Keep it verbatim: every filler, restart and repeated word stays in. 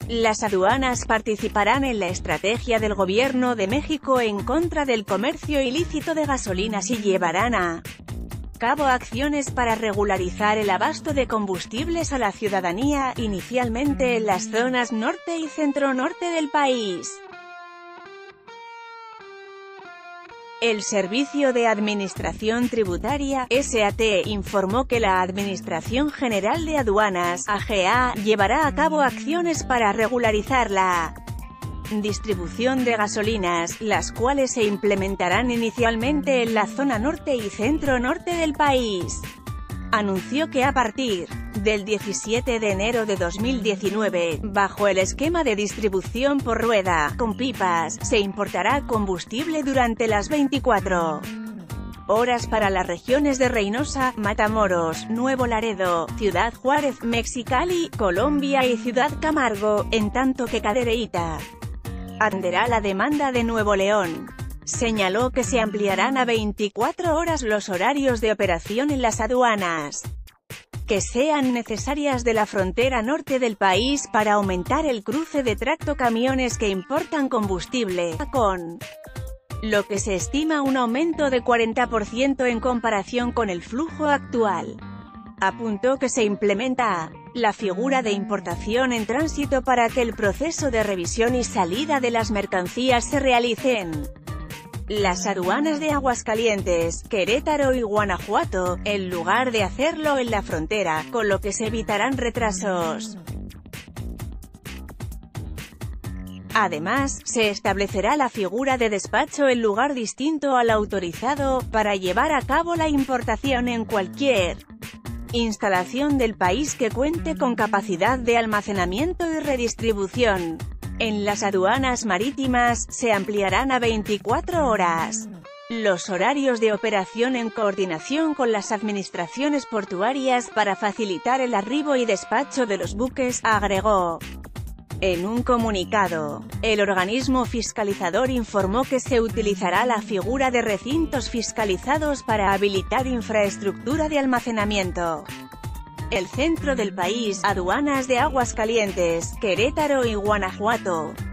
Las aduanas participarán en la estrategia del Gobierno de México en contra del comercio ilícito de gasolinas y llevarán a cabo acciones para regularizar el abasto de combustibles a la ciudadanía, inicialmente en las zonas norte y centro-norte del país. El Servicio de Administración Tributaria, S A T, informó que la Administración General de Aduanas, A G A, llevará a cabo acciones para regularizar la distribución de gasolinas, las cuales se implementarán inicialmente en la zona norte y centro-norte del país. Anunció que a partir del diecisiete de enero de dos mil diecinueve, bajo el esquema de distribución por rueda, con pipas, se importará combustible durante las veinticuatro horas para las regiones de Reynosa, Matamoros, Nuevo Laredo, Ciudad Juárez, Mexicali, Colombia y Ciudad Camargo, en tanto que Cadereyta atenderá la demanda de Nuevo León. Señaló que se ampliarán a veinticuatro horas los horarios de operación en las aduanas que sean necesarias de la frontera norte del país para aumentar el cruce de tractocamiones que importan combustible, con lo que se estima un aumento de cuarenta por ciento en comparación con el flujo actual. Apuntó que se implementa la figura de importación en tránsito para que el proceso de revisión y salida de las mercancías se realicen las aduanas de Aguascalientes, Querétaro y Guanajuato, en lugar de hacerlo en la frontera, con lo que se evitarán retrasos. Además, se establecerá la figura de despacho en lugar distinto al autorizado, para llevar a cabo la importación en cualquier instalación del país que cuente con capacidad de almacenamiento y redistribución. En las aduanas marítimas, se ampliarán a veinticuatro horas los horarios de operación en coordinación con las administraciones portuarias para facilitar el arribo y despacho de los buques, agregó. En un comunicado, el organismo fiscalizador informó que se utilizará la figura de recintos fiscalizados para habilitar infraestructura de almacenamiento. El centro del país, aduanas de Aguascalientes, Querétaro y Guanajuato,